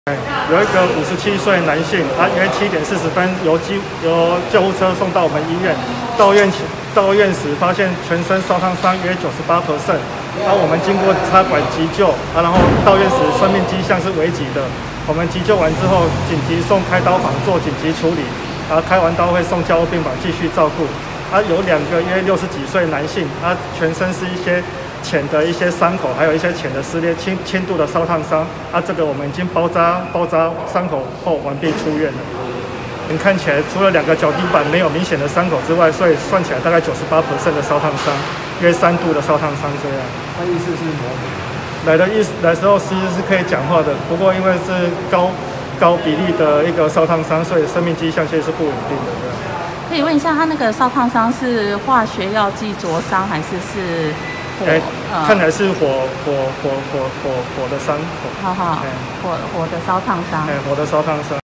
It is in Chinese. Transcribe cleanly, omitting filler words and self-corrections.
有一个57岁男性，约7点40分由救护车送到我们医院，到院时发现全身烧烫伤约98%，我们经过插管急救，然后到院时生命迹象是危急的，我们急救完之后紧急送开刀房做紧急处理，开完刀会送加护病房继续照顾。有2个约60几岁男性，全身是一些浅的一些伤口，还有一些浅的撕裂，轻度的烧烫伤。这个我们已经包扎伤口后完毕出院了。看起来除了2个脚底板没有明显的伤口之外，所以算起来大概98%的烧烫伤，约3度的烧烫伤这样。 他意思是模糊。 来时候其实是可以讲话的，不过因为是高比例的一个烧烫伤，所以生命迹象其实是不稳定的这样。 可以问一下，他那个烧烫伤是化学药剂灼伤，还是火？ 看来是火的伤口。 火的烧烫伤。 火的烧烫伤。